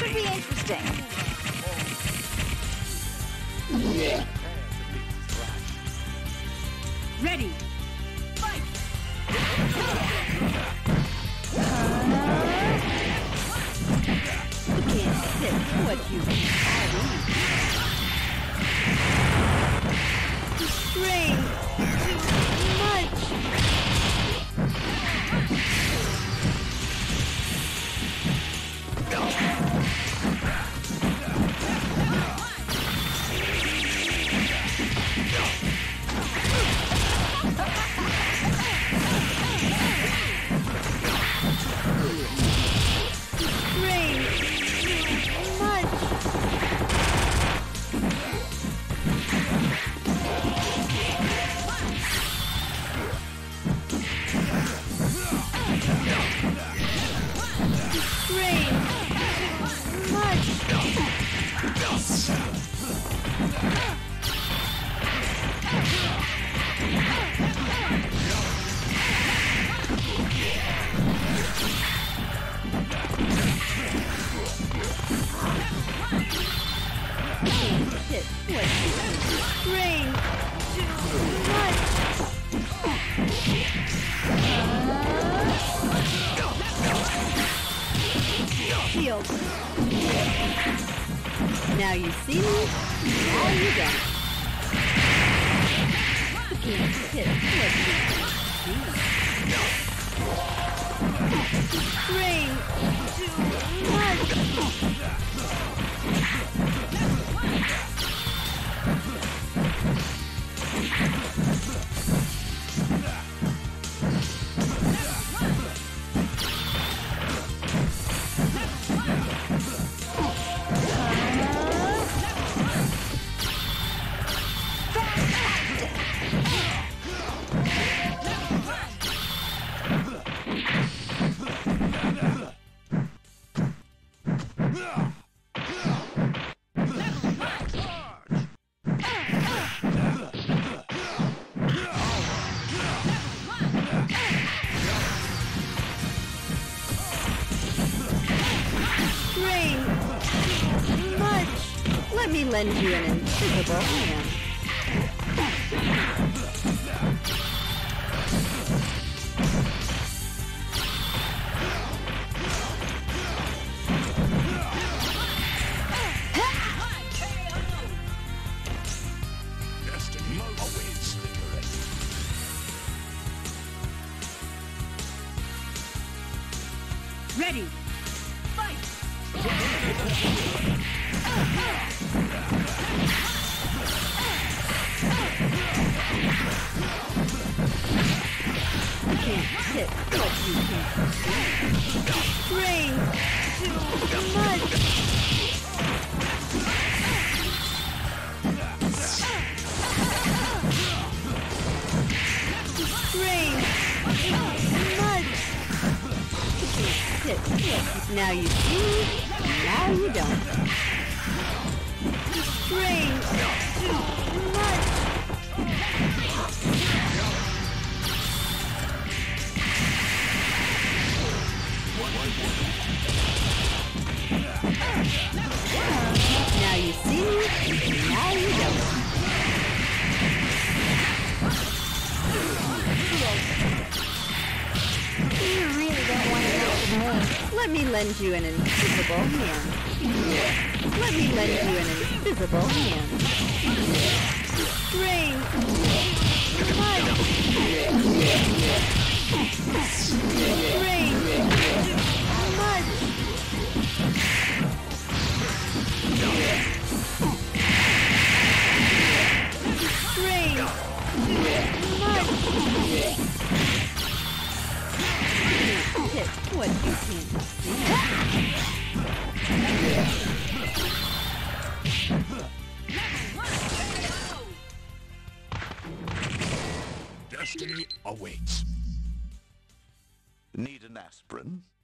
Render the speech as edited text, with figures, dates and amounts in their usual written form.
should be interesting. Ready. Fight. You can't sit what you Strain too much. Shield. Now you see me, now you don't. You can't hit what you see. Strain too much. Let me lend you an invisible hand. Destiny awaits the correct. Ready. Fight. You can't hit what you can't see. Strain too much. Strain too much. You can't hit what you. Now you see, now you don't. Strain too much. Now you see, now you don't. You really don't want to mess with me. Let me lend you an invisible hand. Let me lend you an invisible hand. Strain much. Strain much. Strain much. Hit what you can't see. Destiny awaits. Need an aspirin?